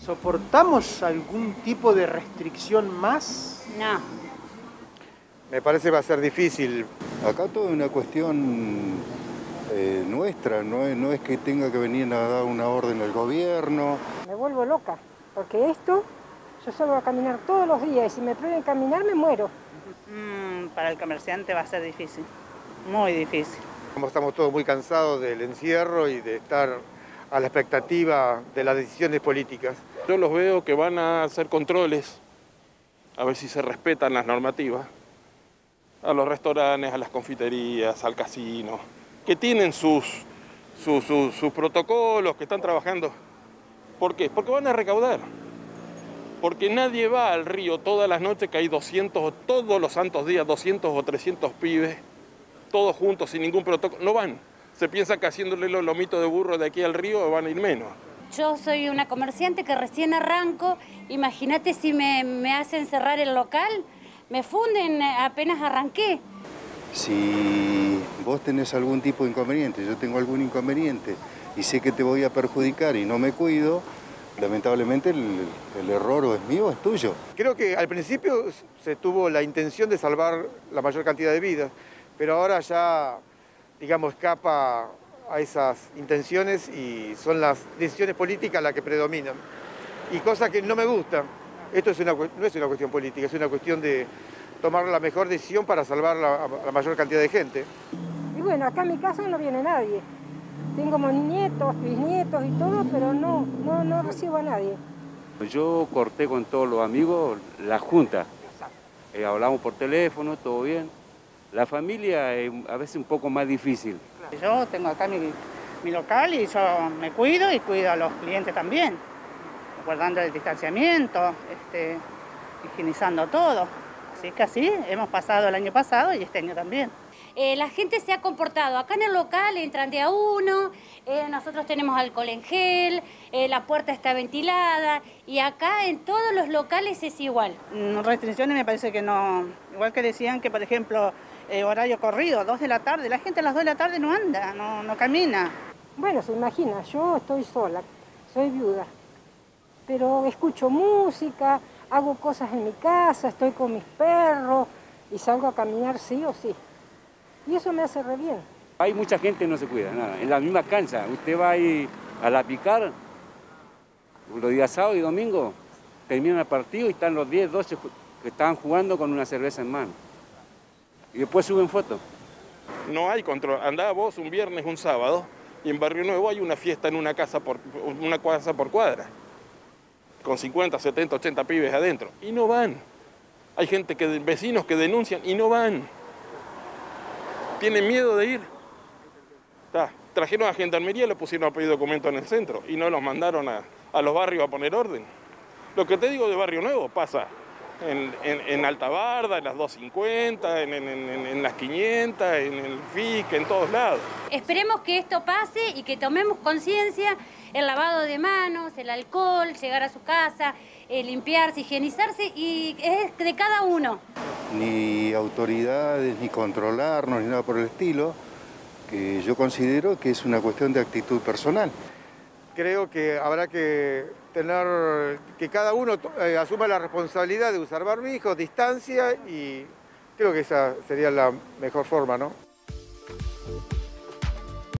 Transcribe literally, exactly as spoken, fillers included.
¿Soportamos algún tipo de restricción más? No. Me parece que va a ser difícil. Acá todo es una cuestión eh, nuestra, no es, no es que tenga que venir a dar una orden al gobierno. Me vuelvo loca, porque esto, yo salgo a caminar todos los días y si me prohíben caminar me muero. Mm, para el comerciante va a ser difícil, muy difícil. Como estamos todos muy cansados del encierro y de estar a la expectativa de las decisiones políticas. Yo los veo que van a hacer controles, a ver si se respetan las normativas, a los restaurantes, a las confiterías, al casino, que tienen sus, sus, sus, sus protocolos, que están trabajando. ¿Por qué? Porque van a recaudar. Porque nadie va al río todas las noches, que hay doscientos, todos los santos días, doscientos o trescientos pibes, todos juntos, sin ningún protocolo. No van. Se piensa que haciéndole los lomitos de burro de aquí al río van a ir menos. Yo soy una comerciante que recién arranco. Imagínate si me, me hacen cerrar el local, me funden apenas arranqué. Si vos tenés algún tipo de inconveniente, yo tengo algún inconveniente y sé que te voy a perjudicar y no me cuido, lamentablemente el, el error o es mío o es tuyo. Creo que al principio se tuvo la intención de salvar la mayor cantidad de vidas, pero ahora ya, digamos, escapa a esas intenciones y son las decisiones políticas las que predominan. Y cosa que no me gusta. Esto es una, no es una cuestión política, es una cuestión de tomar la mejor decisión para salvar la, la mayor cantidad de gente. Y bueno, acá en mi casa no viene nadie. Tengo nietos, bisnietos y todo, pero no, no, no recibo a nadie. Yo corté con todos los amigos la junta. Eh, hablamos por teléfono, todo bien. La familia es a veces un poco más difícil. Yo tengo acá mi, mi local y yo me cuido y cuido a los clientes también, guardando el distanciamiento, este, higienizando todo. Así que así hemos pasado el año pasado y este año también. Eh, la gente se ha comportado. Acá en el local entran de a uno, eh, nosotros tenemos alcohol en gel, eh, la puerta está ventilada y acá en todos los locales es igual. Restricciones me parece que no. Igual que decían que, por ejemplo, eh, horario corrido, dos de la tarde, la gente a las dos de la tarde no anda, no, no camina. Bueno, se imagina, yo estoy sola, soy viuda, pero escucho música, hago cosas en mi casa, estoy con mis perros y salgo a caminar sí o sí. Y eso me hace re bien. Hay mucha gente que no se cuida, nada. En la misma cancha, usted va ahí a la picar, los días sábado y domingo, terminan el partido y están los diez, doce que estaban jugando con una cerveza en mano. Y después suben fotos. No hay control. Andá vos un viernes, un sábado, y en Barrio Nuevo hay una fiesta en una casa por, una casa por cuadra, con cincuenta, setenta, ochenta pibes adentro, y no van. Hay gente, que vecinos que denuncian y no van. Tienen miedo de ir. Ta, trajeron a Gendarmería y le pusieron a pedir documentos en el centro y no los mandaron a, a los barrios a poner orden. Lo que te digo de Barrio Nuevo pasa en, en, en Alta Barda, en las doscientos cincuenta, en, en, en, en las quinientas, en el F I C, en todos lados. Esperemos que esto pase y que tomemos conciencia, el lavado de manos, el alcohol, llegar a su casa, eh, limpiarse, higienizarse, y es de cada uno. Ni autoridades, ni controlarnos, ni nada por el estilo, que yo considero que es una cuestión de actitud personal. Creo que habrá que tener, que cada uno eh, asuma la responsabilidad de usar barbijo, distancia, y creo que esa sería la mejor forma, ¿no?